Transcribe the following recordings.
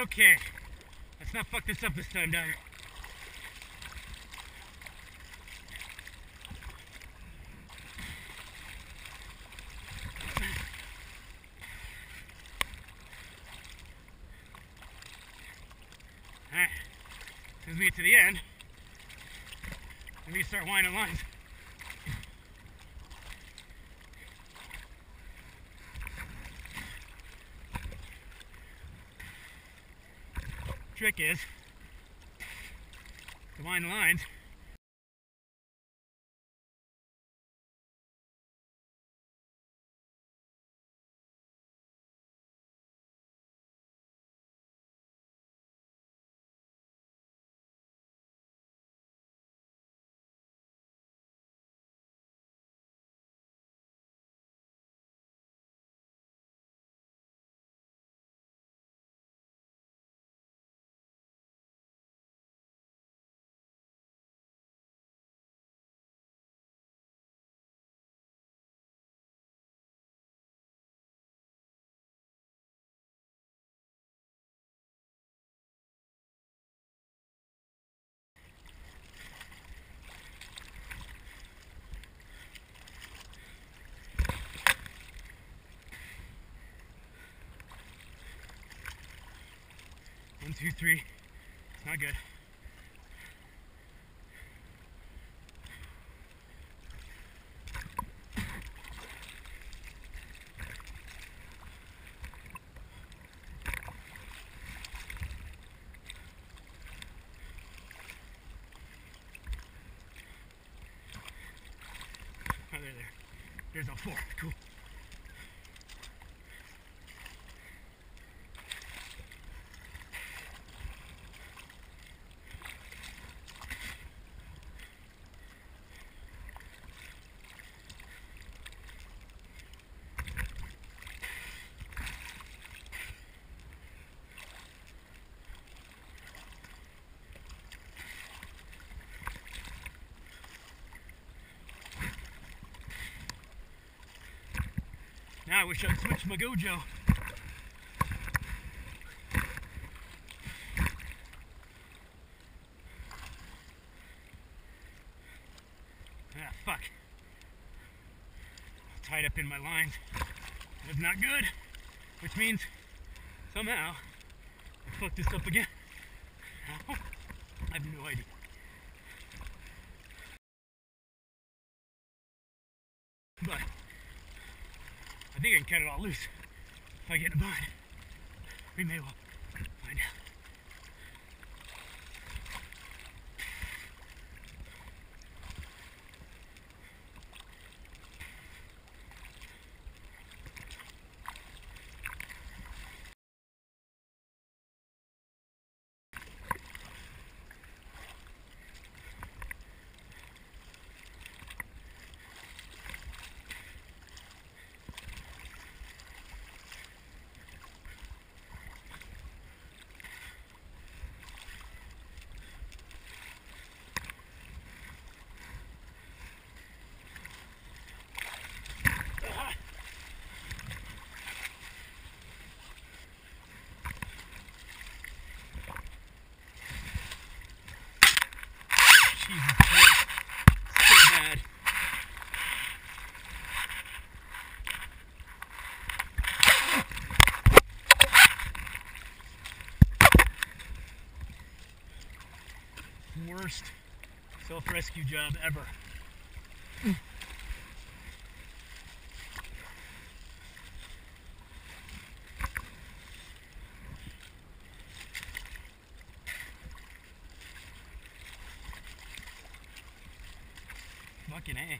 Okay, let's not fuck this up this time, Dyer. Alright, as soon as we get to the end, then we start winding lines. Trick is to wind the lines One, two, three. It's not good. Oh, there. There's a 4. Cool. Now I wish I'd switched my Gojo. Ah, fuck. Tied up in my lines. That's not good. Which means, somehow, I fucked this up again. How? I have no idea. But I think I can cut it all loose if I get in a bind. We may well find out. Jesus Christ. So bad. Worst self-rescue job ever. Fucking A.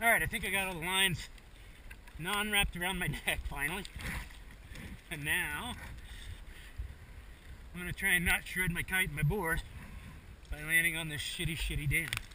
Alright, I think I got all the lines non-wrapped around my neck finally. And now, I'm going to try and not shred my kite and my board by landing on this shitty dam.